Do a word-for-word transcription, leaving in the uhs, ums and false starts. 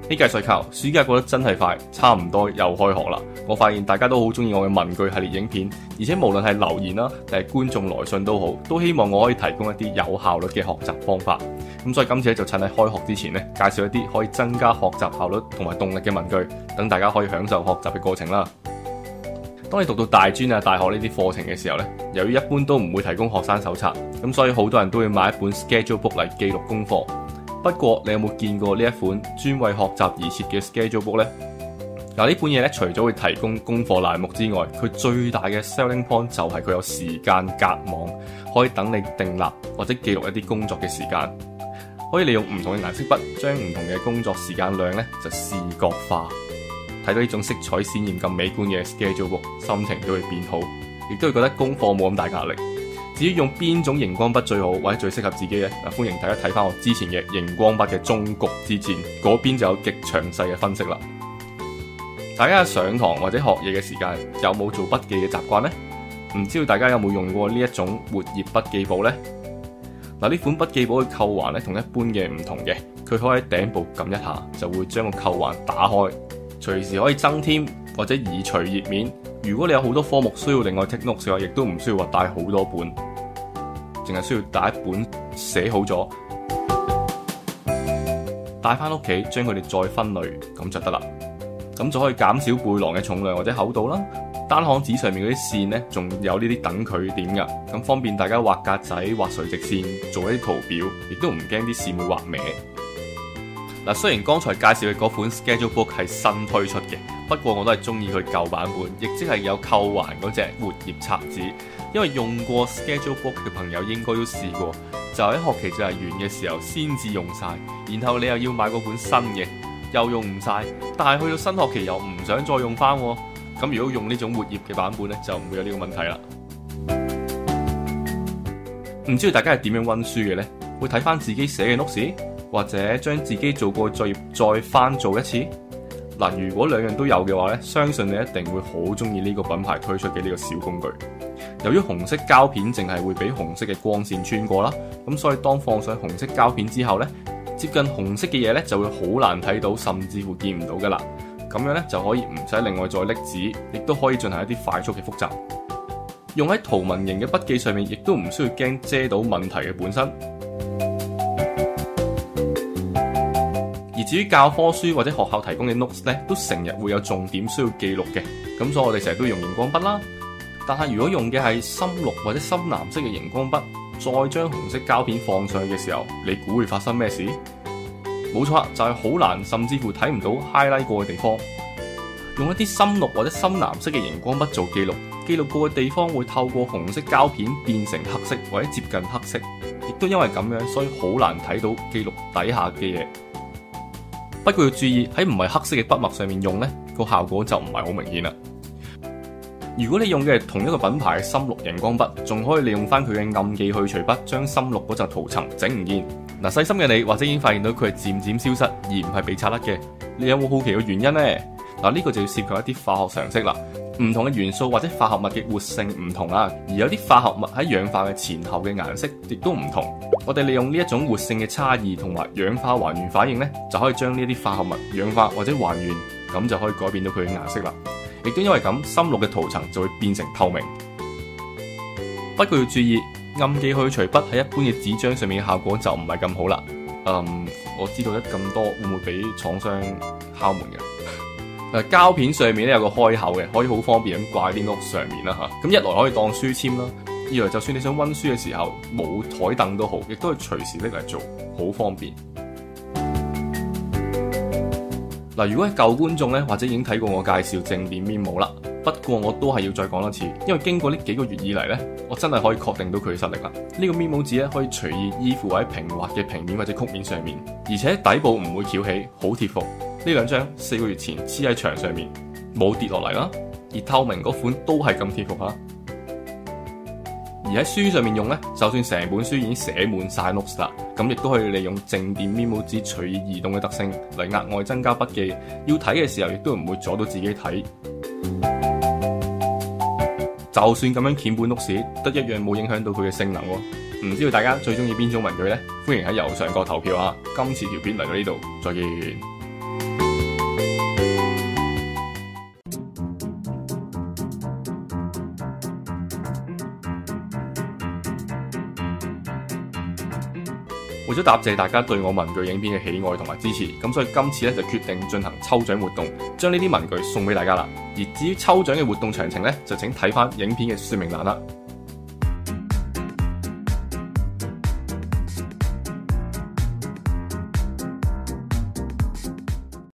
呢屆歲球暑假過得真係快，差唔多又開學啦。我發現大家都好中意我嘅文具系列影片，而且無論係留言啦，定係觀眾來信都好，都希望我可以提供一啲有效率嘅學習方法。咁所以今次咧就趁喺開學之前咧，介紹一啲可以增加學習效率同埋動力嘅文具，等大家可以享受學習嘅過程啦。當你讀到大專啊、大學呢啲課程嘅時候咧，由於一般都唔會提供學生手冊，咁所以好多人都會買一本 schedule book 嚟記錄功課。不過你有冇見過呢一款專為學習而設嘅 schedule book 呢？嗱，呢本嘢咧除咗會提供功課欄目之外，佢最大嘅 selling point 就係佢有時間隔網，可以等你訂立或者記錄一啲工作嘅時間，可以利用唔同嘅顏色筆將唔同嘅工作時間量咧就視覺化。睇到呢種色彩鮮豔咁美觀嘅 schedule book，心情都會變好，亦都會覺得功課冇咁大壓力。至於用邊種熒光筆最好或者最適合自己咧，嗱，歡迎大家睇翻我之前嘅熒光筆嘅終局之戰，嗰邊就有極詳細嘅分析啦。大家上堂或者學嘢嘅時間有冇做筆記嘅習慣呢？唔知道大家有冇用過呢一種活頁筆記簿呢？嗱，呢款筆記簿嘅扣環咧同一般嘅唔同嘅，佢可以喺頂部撳一下就會將個扣環打開，隨時可以增添或者移除頁面。如果你有好多科目需要另外 take notes 嘅話，亦都唔需要話帶好多本，淨係需要帶一本寫好咗，帶翻屋企將佢哋再分類咁就得啦。咁就可以減少背囊嘅重量或者厚度啦。單行紙上面嗰啲線呢，仲有呢啲等距點噶，咁方便大家畫格仔、畫垂直線，做一啲圖表，亦都唔驚啲線會畫歪。嗱，雖然剛才介紹嘅嗰款 schedule book 係新推出嘅，不過我都係中意佢舊版本，亦即係有扣環嗰隻活頁冊子。因為用過 schedule book 嘅朋友應該都試過，就喺學期就係完嘅時候先至用晒，然後你又要買嗰本新嘅，又用唔晒，但係去到新學期又唔想再用翻。咁如果用呢種活頁嘅版本呢，就唔會有呢個問題啦。唔知道大家係點樣溫書嘅呢？會睇翻自己寫嘅 notes，或者將自己做過嘅作業再翻做一次？嗱，如果兩樣都有嘅話呢，相信你一定會好中意呢個品牌推出嘅呢個小工具。由於紅色膠片淨係會俾紅色嘅光線穿過啦，咁所以當放上紅色膠片之後呢，接近紅色嘅嘢呢就會好難睇到，甚至乎見唔到噶啦。咁樣呢就可以唔使另外再拎紙，亦都可以進行一啲快速嘅複習。用喺圖文型嘅筆記上面，亦都唔需要驚遮到問題嘅本身。而至於教科書或者學校提供嘅 notes 呢，都成日會有重點需要記錄嘅。咁所以我哋成日都用熒光筆啦。但係如果用嘅係深綠或者深藍色嘅熒光筆，再將紅色膠片放上去嘅時候，你估會發生咩事？冇錯，就係好難，甚至乎睇唔到 highlight 過嘅地方。用一啲深綠或者深藍色嘅熒光筆做記錄，記錄過嘅地方會透過紅色膠片變成黑色或者接近黑色，亦都因為咁樣，所以好難睇到記錄底下嘅嘢。不過要注意，喺唔係黑色嘅筆墨上面用呢，個效果就唔係好明顯啦。如果你用嘅係同一個品牌嘅深綠熒光筆，仲可以利用翻佢嘅暗記去除筆，將深綠嗰層塗層整唔見。嗱，細心嘅你或者已經發現到佢係漸漸消失，而唔係被擦甩嘅。你有冇好奇嘅原因呢？嗱，呢個就要涉及一啲化學常識啦。唔同嘅元素或者化合物嘅活性唔同啊，而有啲化合物喺氧化嘅前後嘅顏色亦都唔同。我哋利用呢一種活性嘅差異同埋氧化還原反應呢，就可以將呢啲化合物氧化或者還原，咁就可以改變到佢嘅顏色啦。亦都因為咁，深綠嘅塗層就會變成透明。不過要注意，暗記去除筆喺一般嘅紙張上面嘅效果就唔係咁好啦。嗯，我知道得咁多，會唔會俾廠商敲門嘅？誒，膠片上面咧有個開口嘅，可以好方便咁掛喺啲 note 上面啦吓。咁一來可以當書籤啦，二來就算你想溫書嘅時候冇台凳都好，亦都係隨時拎嚟做，好方便。嗱，如果係舊觀眾咧，或者已經睇過我介紹正點 memo 啦，不過我都係要再講多次，因為經過呢幾個月以嚟咧，我真係可以確定到佢嘅實力啦。呢個 memo 紙咧可以隨意依附喺平滑嘅平面或者曲面上面，而且底部唔會翹起，好貼服。呢兩張四個月前黐喺牆上面，冇跌落嚟啦，而透明嗰款都係咁貼服啦。而喺書上面用咧，就算成本書已經寫滿晒 notes 啦，咁亦都可以利用靜電 memo 紙隨意移動嘅特性嚟額外增加筆記，要睇嘅時候亦都唔會阻到自己睇。就算咁樣鉛本 notes，得一樣冇影響到佢嘅性能喎。唔知道大家最中意邊種文具呢？歡迎喺右上角投票啊！今次條片嚟到呢度，再見。 為咗答謝大家對我文具影片嘅喜愛同埋支持，咁所以今次咧就決定進行抽獎活動，將呢啲文具送俾大家啦。而至於抽獎嘅活動詳情咧，就請睇翻影片嘅說明欄啦。